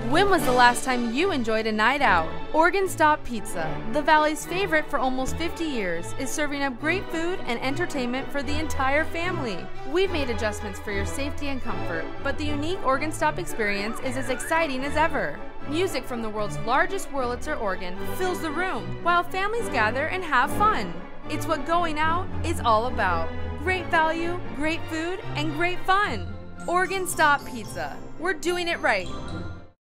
When was the last time you enjoyed a night out? Oregon Stop Pizza, the Valley's favorite for almost 50 years, is serving up great food and entertainment for the entire family. We've made adjustments for your safety and comfort, but the unique Oregon Stop experience is as exciting as ever. Music from the world's largest Wurlitzer organ fills the room, while families gather and have fun. It's what going out is all about. Great value, great food, and great fun. Oregon Stop Pizza. We're doing it right.